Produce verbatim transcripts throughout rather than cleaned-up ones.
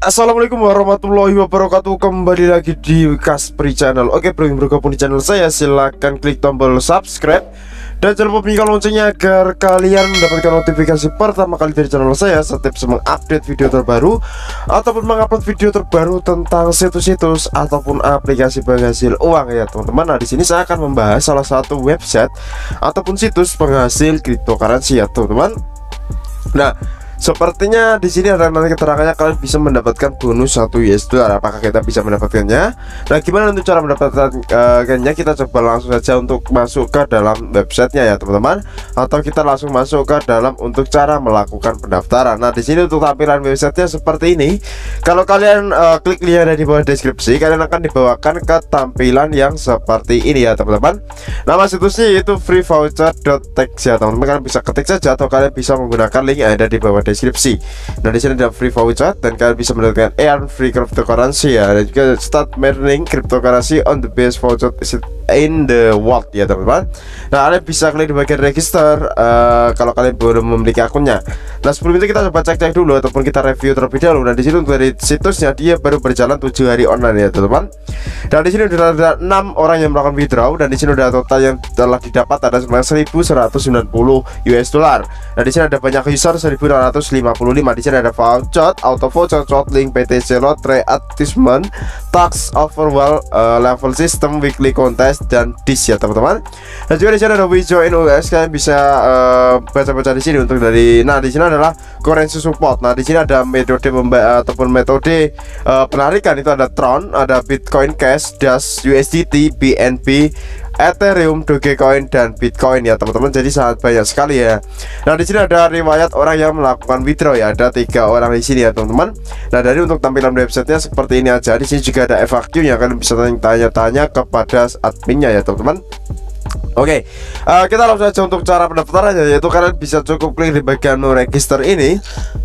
Assalamualaikum warahmatullahi wabarakatuh. Kembali lagi di Kaspri Channel. Oke bro, yang bergabung di channel saya silahkan klik tombol subscribe dan jangan lupa bunyikan loncengnya agar kalian mendapatkan notifikasi pertama kali dari channel saya setiap mengupdate video terbaru ataupun mengupload video terbaru tentang situs-situs ataupun aplikasi penghasil uang ya teman-teman. Nah, di sini saya akan membahas salah satu website ataupun situs penghasil cryptocurrency ya teman-teman. Nah, sepertinya di sini ada nanti keterangannya kalian bisa mendapatkan bonus satu U S dollar. Apakah kita bisa mendapatkannya? Nah, gimana untuk cara mendapatkannya? Kita coba langsung saja untuk masuk ke dalam websitenya ya teman-teman, atau kita langsung masuk ke dalam untuk cara melakukan pendaftaran. Nah, di sini untuk tampilan websitenya seperti ini. Kalau kalian uh, klik link ada di bawah deskripsi, kalian akan dibawakan ke tampilan yang seperti ini ya teman-teman. Nama situsnya yaitu free voucher dot tech ya teman-teman. Kalian bisa ketik saja atau kalian bisa menggunakan link yang ada di bawah deskripsi. Nah, di sini ada free voucher dan kalian bisa mendapatkan earn free cryptocurrency ya, dan juga start earning cryptocurrency on the best voucher in the world ya teman-teman. Nah, kalian bisa klik di bagian register uh, kalau kalian belum memiliki akunnya. Nah, sebelum itu kita coba cek-cek dulu ataupun kita review terlebih dahulu. Nah, di sini untuk dari situsnya dia baru berjalan tujuh hari online ya teman-teman. Dan di sini sudah ada enam orang yang melakukan withdraw, dan di sini udah total yang telah didapat ada sebanyak seribu seratus sembilan puluh U S dollar. Nah, di sini ada banyak user seribu dua ratus lima puluh lima. Di sini ada voucher, auto voucher, link, P T C lotre, advertisement, tax overall, uh, level system, weekly contest dan dis ya teman-teman. Dan juga di sini ada we join U S, kalian bisa baca-baca uh, di sini untuk dari. Nah, di sini adalah currency support. Nah, di sini ada metode memba ataupun metode uh, penarikan, itu ada Tron, ada Bitcoin Cash, Dash, U S D T, B N B, Ethereum, Dogecoin dan Bitcoin ya teman-teman. Jadi sangat banyak sekali ya. Nah, di sini ada riwayat orang yang melakukan withdraw ya, ada tiga orang di sini ya teman-teman. Nah, dari untuk tampilan websitenya seperti ini aja. Di sini juga ada F A Q yang kalian bisa tanya-tanya kepada adminnya ya teman-teman. Oke, okay. uh, kita langsung saja untuk cara pendaftarannya, yaitu kalian bisa cukup klik di bagian no register ini.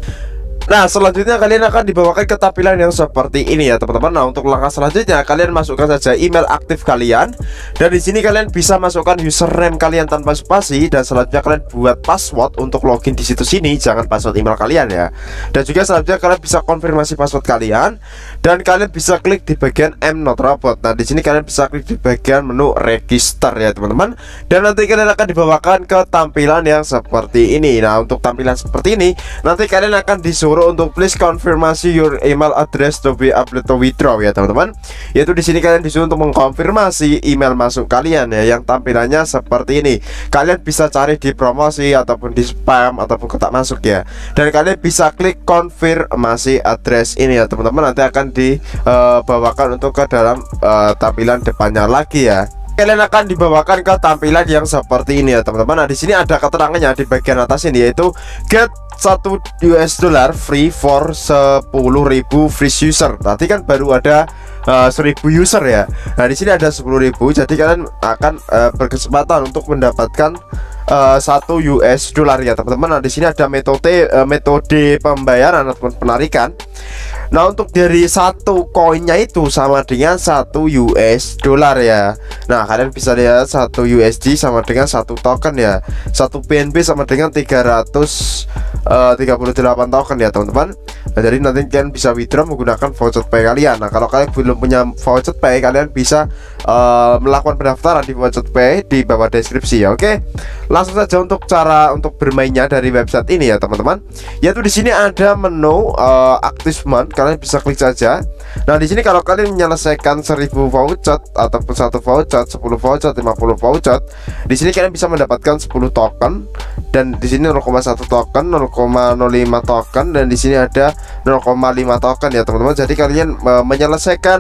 Nah, selanjutnya kalian akan dibawakan ke tampilan yang seperti ini ya teman-teman. Nah, untuk langkah selanjutnya kalian masukkan saja email aktif kalian, dan di sini kalian bisa masukkan username kalian tanpa spasi, dan selanjutnya kalian buat password untuk login di situs ini, jangan password email kalian ya. Dan juga selanjutnya kalian bisa konfirmasi password kalian, dan kalian bisa klik di bagian I'm not robot. Nah, di sini kalian bisa klik di bagian menu register ya teman-teman, dan nanti kalian akan dibawakan ke tampilan yang seperti ini. Nah, untuk tampilan seperti ini nanti kalian akan disuruh untuk please konfirmasi your email address to be upload to withdraw ya teman-teman. Yaitu di sini kalian disuruh untuk mengkonfirmasi email masuk kalian ya, yang tampilannya seperti ini. Kalian bisa cari di promosi ataupun di spam ataupun kotak masuk ya, dan kalian bisa klik konfirmasi address ini ya teman-teman. Nanti akan dibawakan uh, untuk ke dalam uh, tampilan depannya lagi ya. Kalian akan dibawakan ke tampilan yang seperti ini ya teman-teman. Nah, di sini ada keterangannya di bagian atas ini, yaitu get satu U S dollar free for sepuluh ribu free user. Tadi kan baru ada uh, seribu user ya. Nah, di sini ada sepuluh ribu, jadi kalian akan uh, berkesempatan untuk mendapatkan Uh, satu U S dollar ya teman-teman. Nah, di sini ada metode uh, metode pembayaran ataupun penarikan. Nah, untuk dari satu koinnya itu sama dengan satu U S dollar ya. Nah, kalian bisa lihat satu U S D sama dengan satu token ya. Satu B N B sama dengan tiga ratus tiga puluh delapan token ya teman-teman. Nah, jadi nanti kalian bisa withdraw menggunakan voucher pay kalian. Nah, kalau kalian belum punya voucher pay, kalian bisa uh, melakukan pendaftaran di voucher pay di bawah deskripsi ya. Oke, langsung saja untuk cara untuk bermainnya dari website ini ya teman-teman. Yaitu di sini ada menu uh, advertisement, kalian bisa klik saja. Nah, di sini kalau kalian menyelesaikan seribu voucher ataupun satu voucher, sepuluh voucher, lima puluh voucher, di sini kalian bisa mendapatkan sepuluh token, dan di sini nol koma satu token, nol koma nol lima token, dan di sini ada nol koma lima token ya teman-teman. Jadi kalian uh, menyelesaikan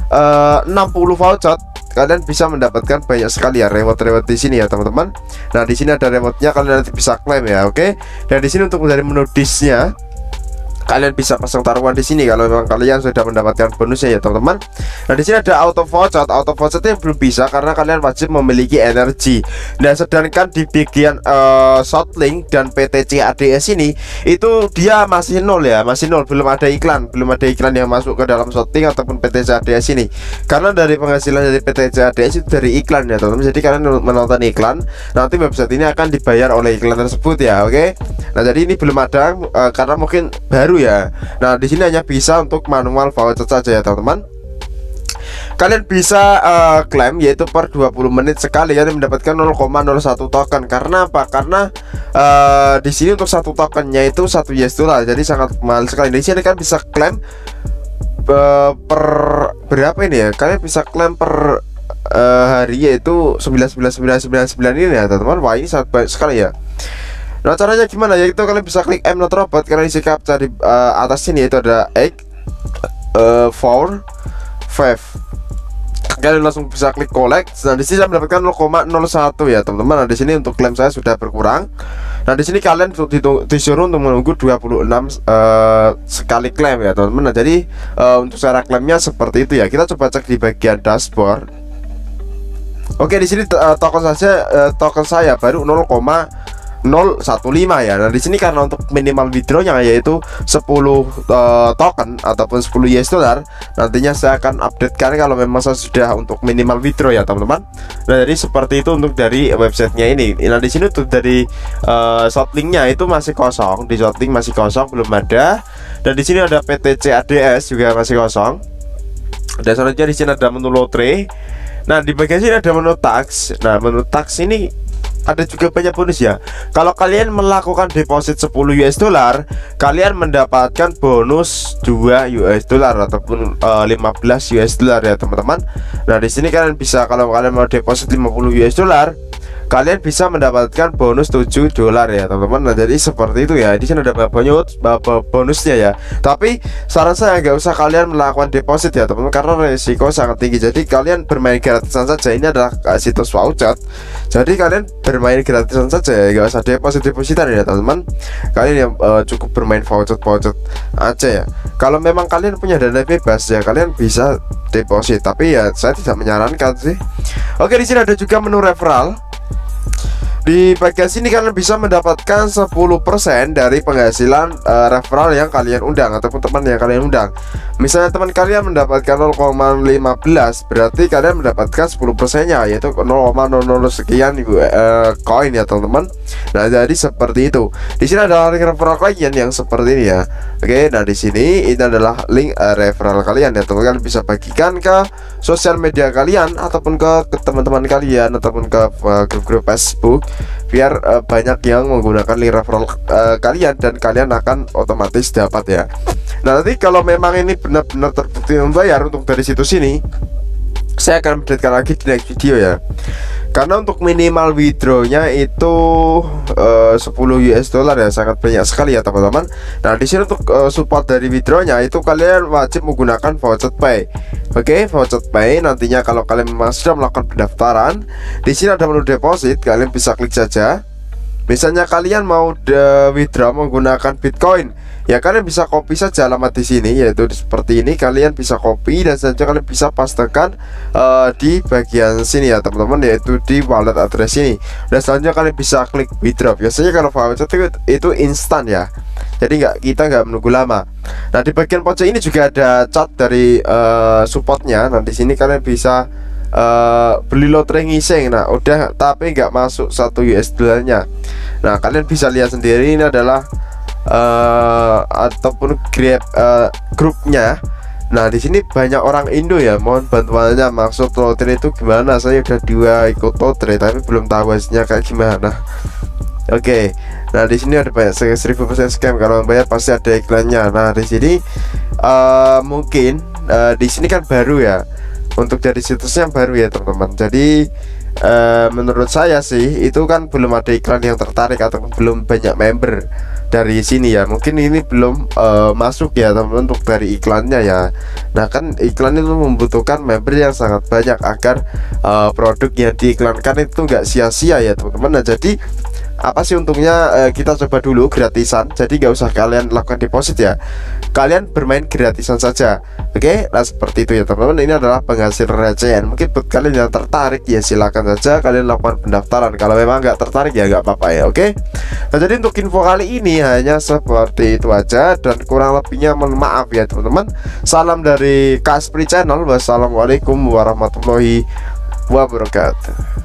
uh, enam puluh voucher, kalian bisa mendapatkan banyak sekali ya reward-reward di sini ya teman-teman. Nah, di sini ada rewardnya, kalian nanti bisa klaim ya. Oke, dan di sini untuk dari menu disnya kalian bisa pasang taruhan di sini kalau memang kalian sudah mendapatkan bonusnya ya teman-teman. Nah, di sini ada auto voucher. Auto voucher yang belum bisa karena kalian wajib memiliki energi. Nah, sedangkan di bagian uh, Shotlink dan P T C A D S ini itu dia masih nol ya, masih nol, belum ada iklan, belum ada iklan yang masuk ke dalam Shotlink ataupun P T C A D S ini. Karena dari penghasilan dari P T C A D S itu dari iklan ya teman-teman. Jadi kalian menonton iklan, nanti website ini akan dibayar oleh iklan tersebut ya. Oke. Nah, jadi ini belum ada uh, karena mungkin baru baru ya. Nah di sini hanya bisa untuk manual voucher saja ya teman-teman. Kalian bisa uh, klaim yaitu per dua puluh menit sekali kalian mendapatkan nol koma nol satu token. Karena apa? Karena uh, di sini untuk satu tokennya itu satu U S dollar. Jadi sangat mahal sekali. Di sini kan bisa klaim uh, per berapa ini ya? Kalian bisa klaim per uh, hari yaitu sembilan sembilan sembilan sembilan sembilan ini ya teman-teman. Wah ini sangat baik sekali ya. Nah caranya gimana? Yaitu kalian bisa klik I'm not robot. Kalian isi captcha di uh, atas sini yaitu ada eight uh, four five. Kalian langsung bisa klik collect. Nah di sini saya mendapatkan nol koma nol satu ya teman-teman. Nah di sini untuk klaim saya sudah berkurang. Nah di sini kalian disuruh untuk menunggu dua puluh enam uh, sekali klaim ya teman-teman. Nah jadi uh, untuk cara klaimnya seperti itu ya. Kita coba cek di bagian dashboard. Oke di sini uh, token saja uh, token saya baru nol koma nol satu lima ya. Nah di sini karena untuk minimal withdrawnya yaitu sepuluh uh, token ataupun sepuluh U S dollar, nantinya saya akan update kan kalau memang saya sudah untuk minimal withdraw ya teman-teman. Nah jadi seperti itu untuk dari websitenya ini. Nah di sini tuh dari uh, shortlinknya itu masih kosong, di shortlink masih kosong, belum ada. Dan di sini ada P T C A D S juga masih kosong. Dan selanjutnya di sini ada menu lotre. Nah di bagian sini ada menu tax. Nah menu tax ini ada juga banyak bonus ya. Kalau kalian melakukan deposit sepuluh U S dollar, kalian mendapatkan bonus dua U S dollar ataupun uh, lima belas U S dollar ya teman-teman. Nah di sini kalian bisa, kalau kalian mau deposit lima puluh U S dollar, kalian bisa mendapatkan bonus tujuh dolar ya teman-teman. Nah jadi seperti itu ya. Di sini ada banyak bonusnya ya. Tapi saran saya nggak usah kalian melakukan deposit ya teman-teman, karena resiko sangat tinggi. Jadi kalian bermain gratisan saja. Ini adalah situs voucher. Jadi kalian bermain gratisan saja ya, nggak usah deposit depositan ya teman-teman. Kalian yang uh, cukup bermain voucher voucher aja ya. Kalau memang kalian punya dana bebas ya kalian bisa deposit. Tapi ya saya tidak menyarankan sih. Oke di sini ada juga menu referral. Di bagian sini kalian bisa mendapatkan sepuluh persen dari penghasilan uh, referral yang kalian undang ataupun teman yang kalian undang. Misalnya teman kalian mendapatkan nol koma lima belas, berarti kalian mendapatkan sepuluh persennya yaitu nol koma nol nol sekian uh, koin ya teman-teman. Nah jadi seperti itu. Di sini ada link referral kalian yang seperti ini ya. Oke, nah di sini ini adalah link uh, referral kalian ya teman-teman. Kalian bisa bagikan ke sosial media kalian ataupun ke teman-teman kalian ataupun ke grup-grup uh, Facebook, biar uh, banyak yang menggunakan link referral uh, kalian dan kalian akan otomatis dapat ya. Nah nanti kalau memang ini benar-benar terbukti membayar untuk dari situs ini, saya akan updatekan lagi di next video ya. Karena untuk minimal withdrawnya itu uh, sepuluh U S dollar ya, sangat banyak sekali ya teman-teman. Nah di sini untuk uh, support dari withdrawnya itu kalian wajib menggunakan voucher pay. Oke, voucher pay nantinya kalau kalian memang sudah melakukan pendaftaran, di sini ada menu deposit, kalian bisa klik saja. Misalnya kalian mau withdraw menggunakan Bitcoin, ya kalian bisa copy saja alamat di sini yaitu seperti ini. Kalian bisa copy dan saja kalian bisa pastekan uh, di bagian sini ya teman-teman, yaitu di wallet address ini. Dan selanjutnya kalian bisa klik withdraw. Biasanya kalau voucher itu, itu instan ya, jadi nggak kita nggak menunggu lama. Nah di bagian pojok ini juga ada chat dari uh, supportnya. Nah di sini kalian bisa Uh, beli lotre ngising. Nah udah tapi nggak masuk satu U S dollarnya. Nah kalian bisa lihat sendiri, ini adalah uh, ataupun grab uh, grupnya. Nah di sini banyak orang Indo ya, mohon bantuannya. Maksud lotre itu gimana? Saya udah dua ikut lotre tapi belum tahu hasilnya kayak gimana. Oke, okay. Nah di sini ada banyak seribu persen scam. Kalau bayar pasti ada iklannya. Nah di sini uh, mungkin uh, di sini kan baru ya, untuk dari situsnya baru ya teman-teman. Jadi uh, menurut saya sih itu kan belum ada iklan yang tertarik atau belum banyak member dari sini ya. Mungkin ini belum uh, masuk ya teman-teman untuk dari iklannya ya. Nah kan iklan itu membutuhkan member yang sangat banyak agar uh, produk yang diiklankan itu nggak sia-sia ya teman-teman. Nah jadi apa sih untungnya, uh, kita coba dulu gratisan. Jadi nggak usah kalian lakukan deposit ya, kalian bermain gratisan saja. Oke, nah seperti itu ya teman-teman. Ini adalah penghasil recehan. Mungkin buat kalian yang tertarik ya silakan saja kalian lakukan pendaftaran. Kalau memang nggak tertarik ya nggak apa-apa ya. Oke, nah jadi untuk info kali ini hanya seperti itu aja, dan kurang lebihnya mohon maaf ya teman-teman. Salam dari Kaspery Channel. Wassalamualaikum warahmatullahi wabarakatuh.